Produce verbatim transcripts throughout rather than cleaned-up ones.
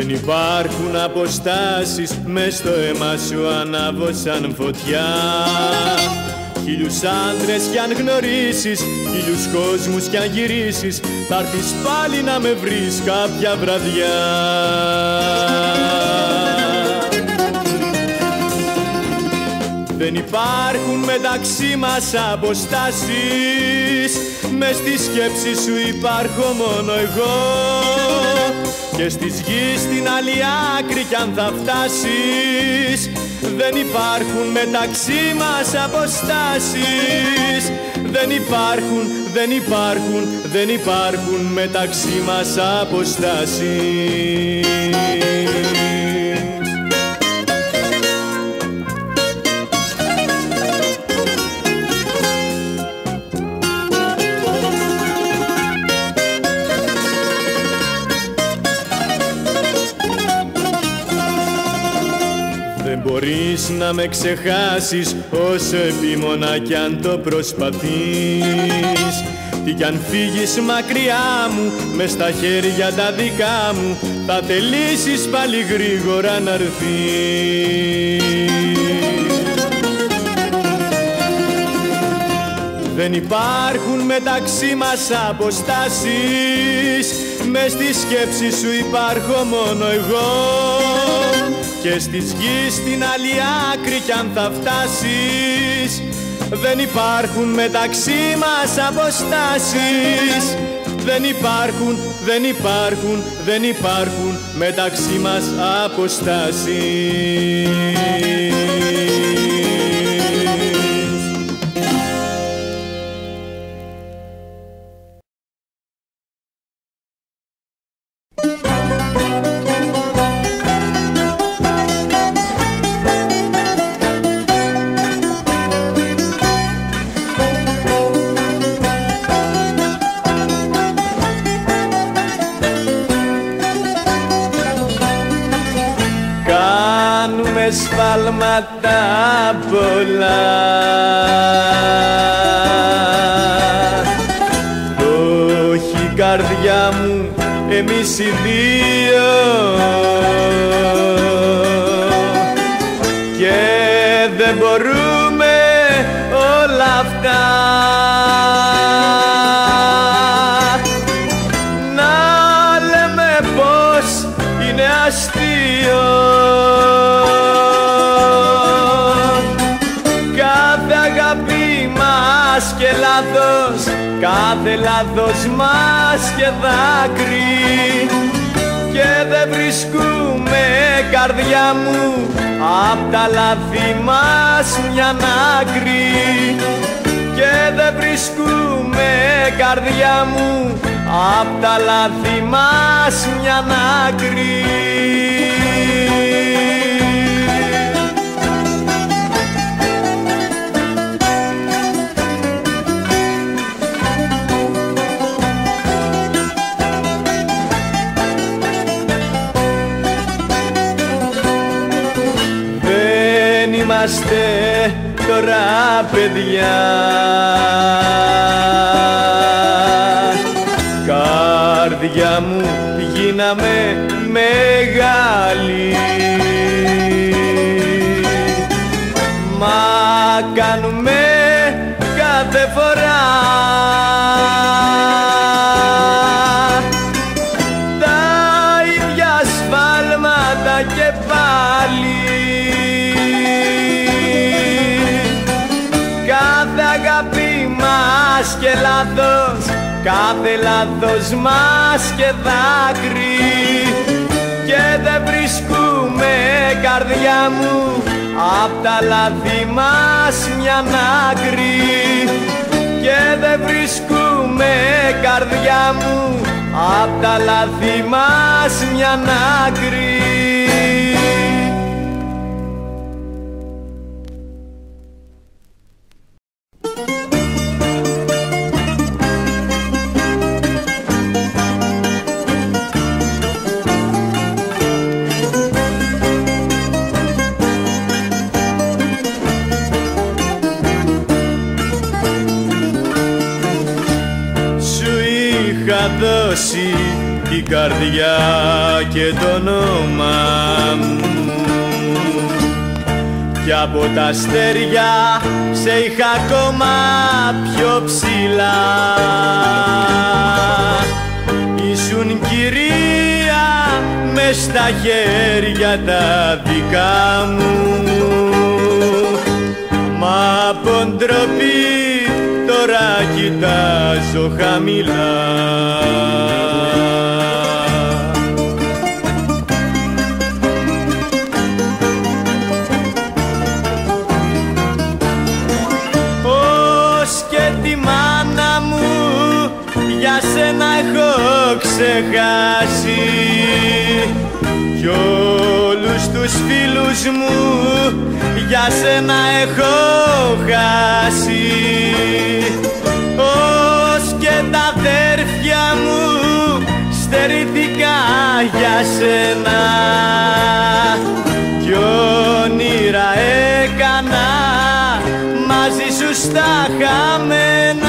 Δεν υπάρχουν αποστάσεις, μες στο αίμα σου ανάβω σαν φωτιά. Χίλιους άντρες κι αν γνωρίσεις, χίλιους κόσμους κι αν γυρίσεις, θα έρθεις πάλι να με βρεις κάποια βραδιά. Δεν υπάρχουν μεταξύ μας αποστάσεις, μες στη σκέψη σου υπάρχω μόνο εγώ. Και στις γης στην άλλη άκρη κι αν θα φτάσεις, δεν υπάρχουν μεταξύ μας αποστάσεις. Δεν υπάρχουν, δεν υπάρχουν, δεν υπάρχουν μεταξύ μας αποστάσεις. Δεν μπορείς να με ξεχάσεις όσο επίμονα κι αν το προσπαθείς. Τι κι αν φύγεις μακριά μου, μες στα χέρια τα δικά μου, θα θελήσεις πάλι γρήγορα να έρθεις. Δεν υπάρχουν μεταξύ μας αποστάσεις, μες στη σκέψη σου υπάρχω μόνο εγώ. Και στις γης στην άλλη άκρη κι αν θα φτάσεις, δεν υπάρχουν μεταξύ μας αποστάσεις. Δεν υπάρχουν, δεν υπάρχουν, δεν υπάρχουν μεταξύ μας αποστάσεις. Σφάλματα πολλά, το έχει η καρδιά μου εμείς οι δύο, και δεν μπορούμε όλα αυτά να λέμε πως είναι αστείο. Και λάθος, κάθε λάθος μας και δάκρυ, και δεν βρισκούμε, καρδιά μου, απ' τα λάθη μας μια άκρη. Και δεν βρισκούμε, καρδιά μου, απ' τα λάθη μας μια άκρη. Είμαστε τώρα παιδιά, καρδιά μου γίναμε μεγάλοι, μα κάνουμε κάθε φορά τα ίδια σφάλματα και πάλι. Και λάθος, κάθε λάθος μας και δάκρυ, και δεν βρισκούμε, καρδιά μου, απ' τα λάθη μας μια άκρη. Και δεν βρισκούμε, καρδιά μου, απ' τα λάθη μας μια άκρη. Δώσει την καρδιά και το όνομα μου κι από τα αστέρια σε είχα ακόμα πιο ψηλά. Ήσουν κυρία μες στα χέρια τα δικά μου, μα από ντροπή τώρα κοιτάζω χαμηλά. Ως και τη μάνα μου για σένα έχω ξεχάσει κι όλους τους φίλους μου για σένα έχω χάσει. Ως και τα αδέρφια μου στερήθηκα για σένα κι όνειρα έκανα μαζί σου στα χαμένα.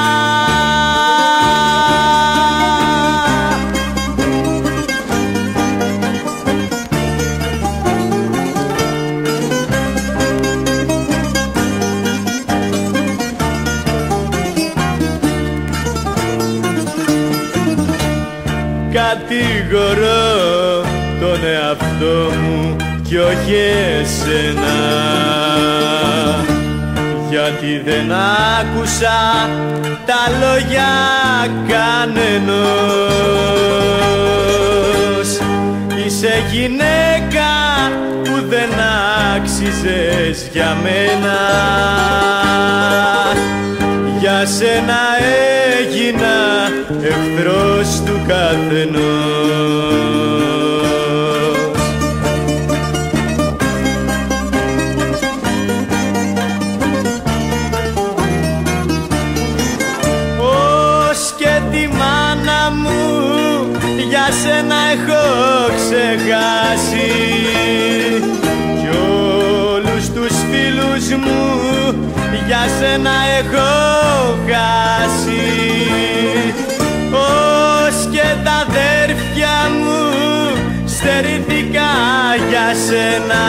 Κατηγορώ τον εαυτό μου κι όχι εσένα, γιατί δεν άκουσα τα λόγια κανενός. Είσαι γυναίκα που δεν άξιζες για μένα, για σένα έγινα εχθρός του καθενός. Ως και τη μάνα μου για σένα έχω ξεχάσει κι όλους τους φίλους μου για σένα έχω χάσει. Ως και τα αδέρφια μου στερήθηκα για σένα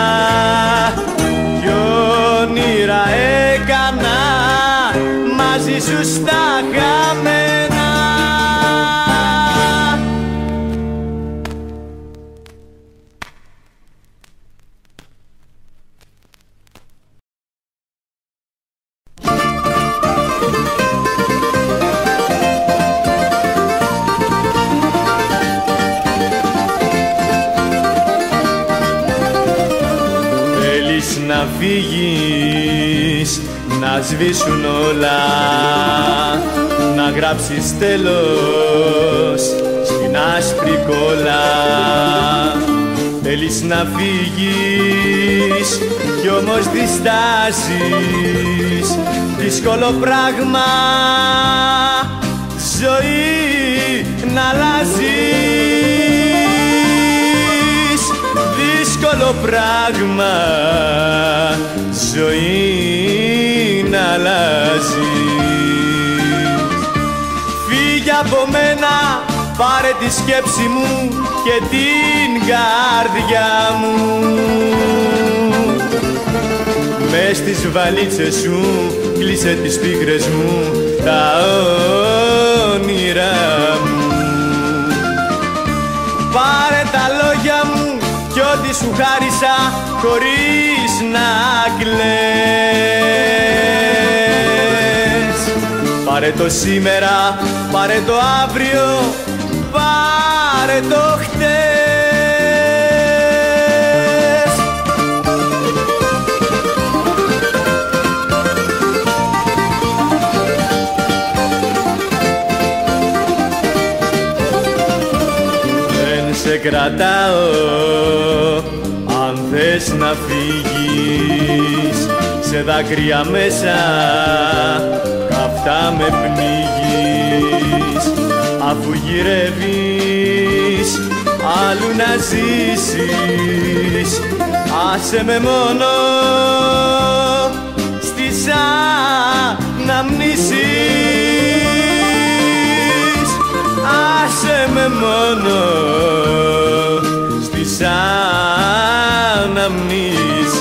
κι όνειρα έκανα μαζί σου στα χαμένα. Να φύγεις, να σβήσουν όλα, να γράψεις τέλος στην άσπρη κόλλα. Θέλεις να φύγεις κι όμως διστάζεις, δύσκολο πράγμα ζωή να αλλάζεις, δύσκολο πράγμα ζωή να αλλάζεις. Φύγε από μένα, πάρε τη σκέψη μου και την καρδιά μου, μες στις βαλίτσες σου κλείσε τις πίκρες μου, τα όνειρά μου. Πάρε τα λόγια μου κι ό,τι σου χάρισα χωρίς να κλαις. Πάρε το σήμερα, πάρε το αύριο, πάρε το χτες. Δεν σε κρατάω αν θες να φύγεις, σε δάκρυα μέσα καυτά με πνίγεις. Αφού γυρεύεις άλλου να ζήσεις, άσε με μόνο στις αναμνήσεις, άσε με μόνο μόνο στις αναμνήσεις.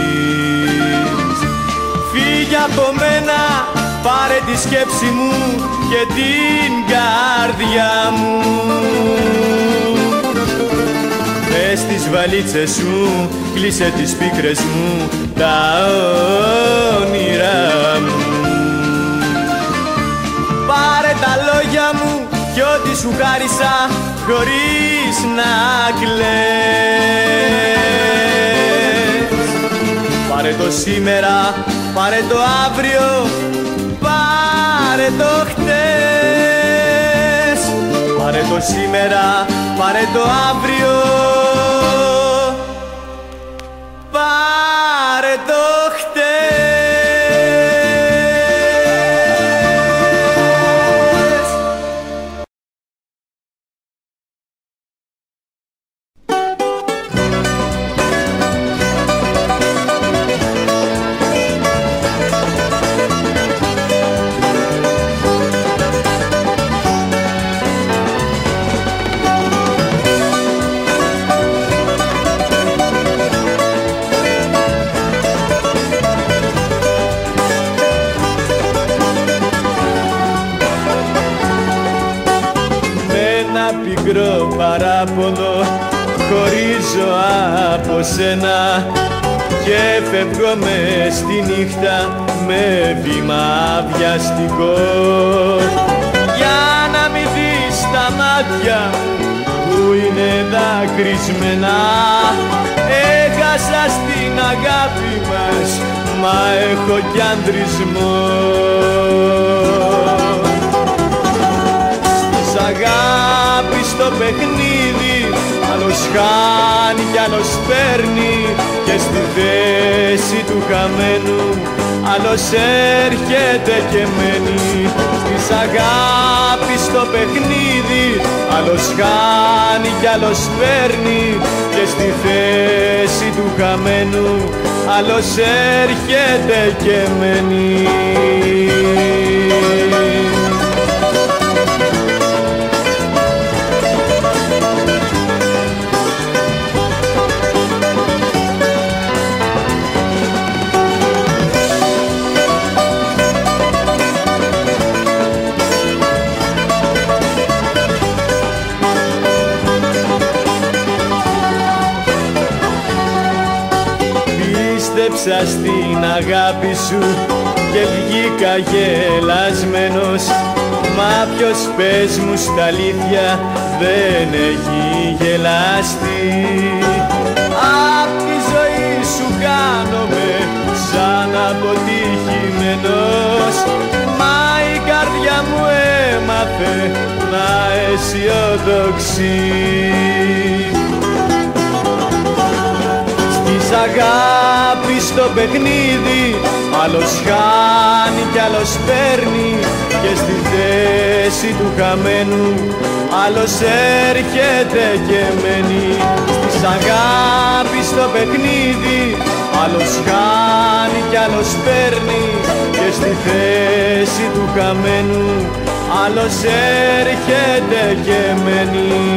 Φύγε από μένα, πάρε τη σκέψη μου και την καρδιά μου. Μες στις βαλίτσες σου κλείσε τις πίκρες μου, τα όνειρά μου. Πάρε τα λόγια μου κι ό,τι σου χάρισα χωρίς να κλαις. Πάρε το σήμερα, πάρε το αύριο, πάρε το χτες. Πάρε το σήμερα, πάρε το αύριο, πάρε το χτες. Πικρό παράπονο χωρίζω από σένα και φεύγω μες στη νύχτα με βήμα βιαστικό, για να μην δεις τα μάτια που είναι δακρυσμένα. Έχασα στην αγάπη μας, μα έχω κι ανδρισμό. Αγάπη στο παιχνίδι, άλλος χάνει κι άλλος παίρνει, και στη θέση του χαμένου άλλος έρχεται και μένει. Στις αγάπη στο παιχνίδι, άλλος χάνει κι άλλος παίρνει, και στη θέση του χαμένου άλλος έρχεται και μένει. Πίστεψα στην αγάπη σου και βγήκα γελασμένος, μα ποιος, πες μου στα αλήθεια, δεν έχει γελαστεί. Απ' τη ζωή σου κάνομαι σαν αποτυχημένος, μα η καρδιά μου έμαθε να αισιοδοξεί. Της αγάπης στο παιχνίδι, άλλος χάνει κι άλλος παίρνει, και στη θέση του χαμένου άλλος έρχεται και μένει. Της αγάπης στο παιχνίδι, άλλος χάνει κι άλλος παίρνει, και στη θέση του χαμένου άλλος έρχεται και μένει.